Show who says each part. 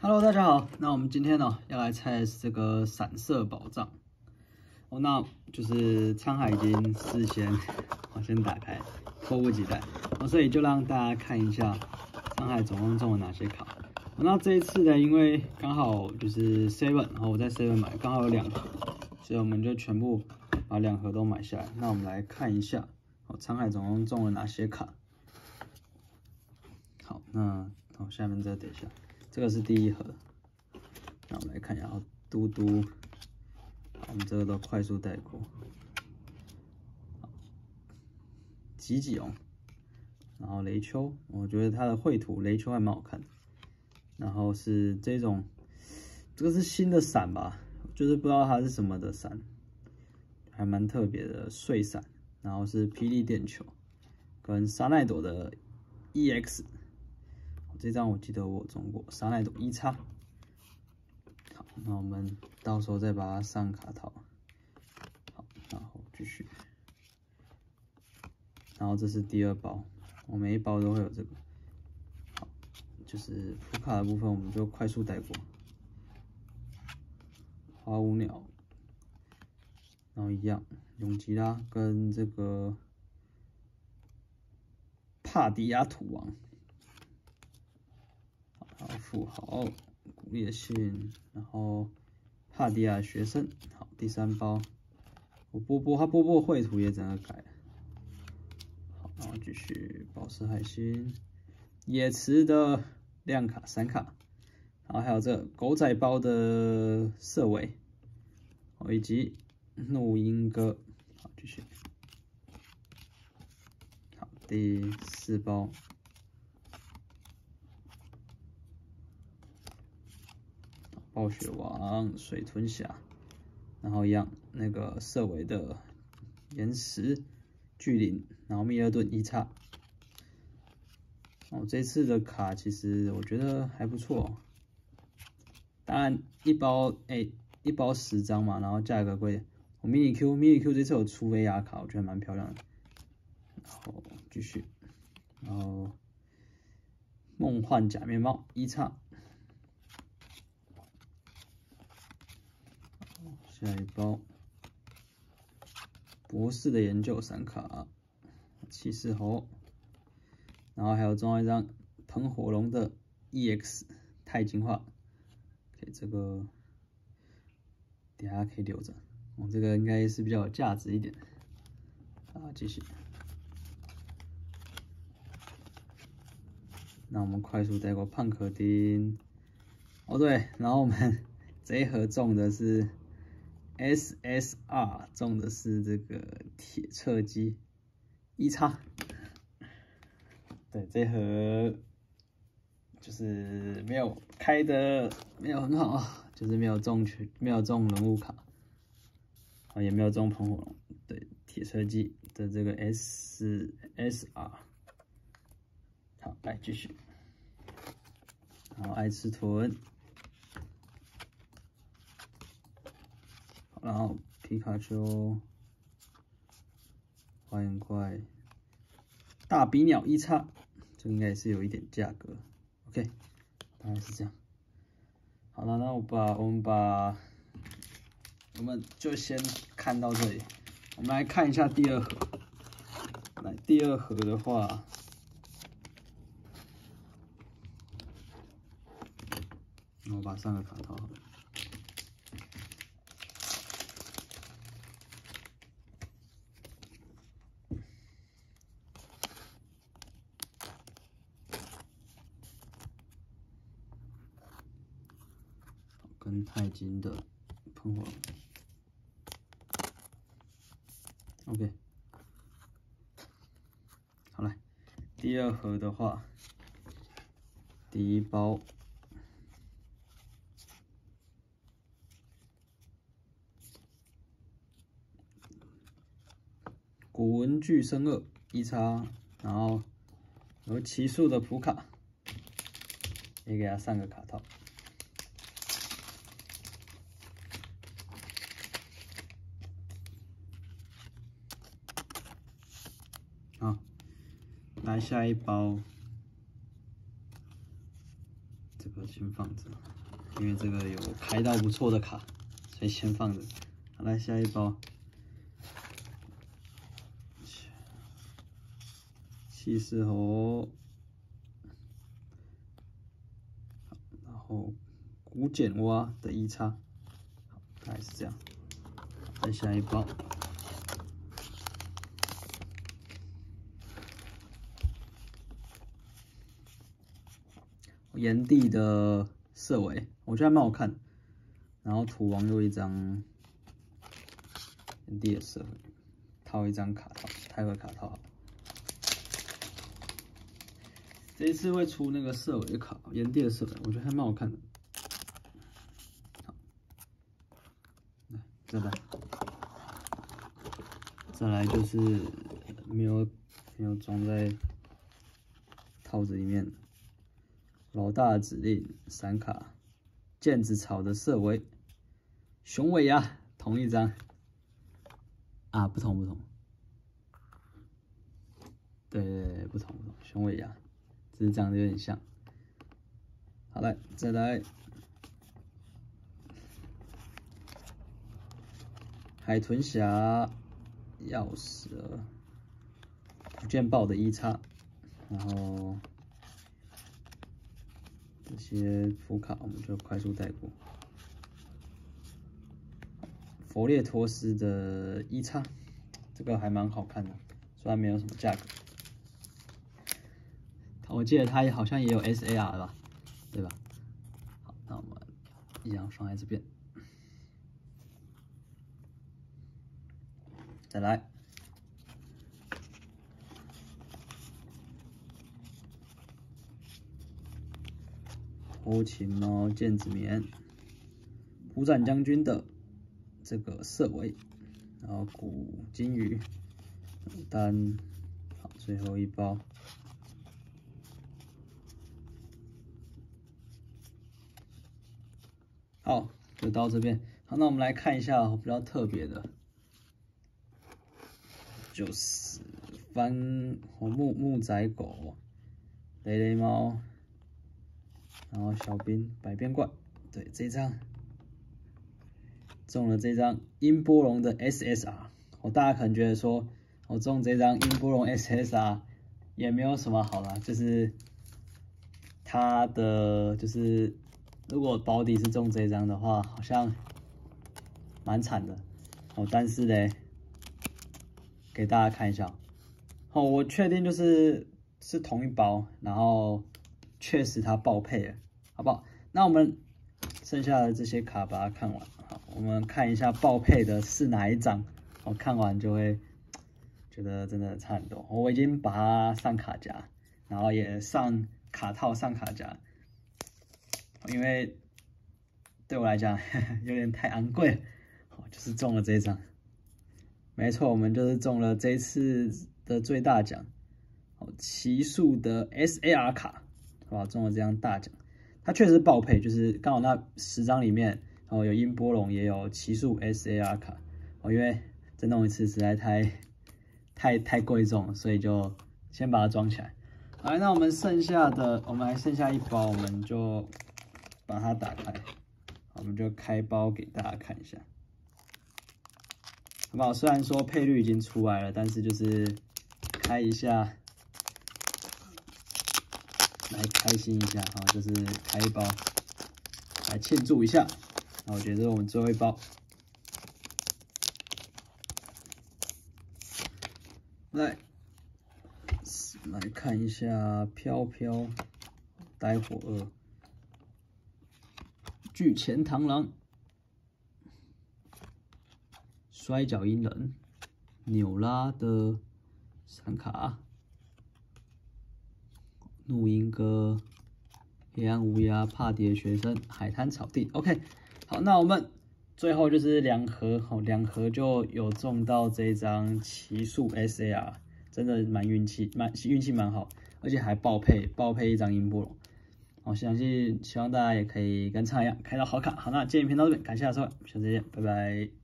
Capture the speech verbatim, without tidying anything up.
Speaker 1: Hello， 大家好。那我们今天呢要来猜这个闪色宝藏哦。那就是沧海已经事先我先打开，迫不及待哦，所以就让大家看一下沧海总共中了哪些卡。哦、那这一次呢，因为刚好就是 Seven， 然后我在 Seven 买，刚好有两盒，所以我们就全部把两盒都买下来。那我们来看一下哦，沧海总共中了哪些卡。好，那好，下面再等一下。这个是第一盒，那我们来看一下，哦，嘟嘟，我们这个都快速带过。吉吉哦，然后雷丘，我觉得它的绘图雷丘还蛮好看的。然后是这种，这个是新的伞吧，就是不知道它是什么的伞，还蛮特别的碎伞。然后是霹雳电球，跟沙奈朵的 E X。这张我记得我有中过，沙奈朵一叉。好，那我们到时候再把它上卡套。好，然后继续。然后这是第二包，我每一包都会有这个。好，就是普卡的部分我们就快速带过。花舞鸟，然后一样，永吉拉跟这个帕迪亚土王。好，富豪，古烈信，然后帕迪亚学生，好，第三包，我波波，他波波绘图也整个改了，好，然后继续宝石海星，野池的亮卡三卡，然后还有这狗仔包的色尾，哦，以及怒音哥，好，继续，好，第四包。暴雪王、水豚侠，然后一样那个色尾的岩石巨灵，然后密勒顿一叉。哦，这次的卡其实我觉得还不错，当然一包哎、欸、一包十张嘛，然后价格贵。我 mini Q mini Q 这次有出 V R 卡，我觉得蛮漂亮的。然后继续，然后梦幻假面猫一叉。下一包博士的研究闪卡，骑士猴，然后还有中一张喷火龙的 E X 钛金化，给这个等下可以留着，我、哦、这个应该是比较有价值一点。啊，继续，那我们快速带过胖可丁，哦对，然后我们这一盒中的是。S S R 中的是这个铁侧击一叉，对，这盒就是没有开的没有很好，就是没有中全没有中人物卡，啊也没有中喷火龙，对，铁侧击的这个 S S R， 好，来继续，然后爱吃豚。然后皮卡丘、花眼怪、大比鸟一叉，这个应该也是有一点价格。OK， 大概是这样。好了，那我把我们把我们就先看到这里。我们来看一下第二盒。来，第二盒的话，我把上个卡套好了。跟钛金的喷火龙 ，OK， 好来，第二盒的话，第一包古文巨生二一叉，然后有奇数的普卡，也给它上个卡套。好，来下一包，这个先放着，因为这个有开到不错的卡，所以先放着。好，来下一包，气势猴，然后古简蛙的一叉，好，大概是这样。再下一包。 炎帝的色尾，我觉得还蛮好看的。然后土王又一张炎帝的色尾，套一张卡套，太会卡套。这一次会出那个色尾的卡，炎帝的色尾，我觉得还蛮好看的。好，来再来，再来就是没有没有装在套子里面的。 老大的指令闪卡，毽子草的色尾，雄尾牙同一张啊，不同不同，对对对，不同不同，雄尾牙，只是长得有点像。好来，再来海豚侠，钥匙不见豹的一叉，然后。 这些副卡我们就快速带过。佛列托斯的一叉，这个还蛮好看的，虽然没有什么价格。我记得它好像也有 S A R 吧，对吧？好，那我们一样放在这边。再来。 欧琴猫剑子棉，虎斩将军的这个色尾，然后古金鱼单，好，最后一包。好，就到这边。好，那我们来看一下比较特别的，就是番红木木仔狗、雷雷猫。 然后小兵百变怪，对这张中了这张音波龙的 S S R， 我大家可能觉得说，我中这张音波龙 S S R 也没有什么好啦，就是它的就是如果保底是中这张的话，好像蛮惨的哦。但是嘞，给大家看一下，哦，我确定就是是同一包，然后。 确实它爆配了，好不好？那我们剩下的这些卡把它看完，好，我们看一下爆配的是哪一张，我看完就会觉得真的差很多。我已经把它上卡夹，然后也上卡套上卡夹，因为对我来讲有点太昂贵了，好，就是中了这一张。没错，我们就是中了这一次的最大奖，好，奇数的 S A R 卡。 哇，中了这张大奖，它确实爆配，就是刚好那十张里面，哦有音波龙，也有奇数 S A R 卡，哦因为再弄一次实在太太太贵重，所以就先把它装起来。好，那我们剩下的，我们还剩下一包，我们就把它打开，我们就开包给大家看一下，好不好？虽然说配率已经出来了，但是就是开一下。 来开心一下啊，就是开一包来庆祝一下。那我觉得这是我们最后一包。来，来看一下飘飘呆火二巨前螳螂摔跤鹰人纽拉的闪卡。 怒鹰哥、黑暗乌鸦、帕迪的学生、海滩草地。OK， 好，那我们最后就是两盒，好，两盒就有中到这张奇数 S A R， 真的蛮运气，蛮运气蛮好，而且还爆配，爆配一张音波龙。好，相信希望大家也可以跟唱一样开到好卡。好，那今天影片到这边，感谢大家收看，下次见，拜拜。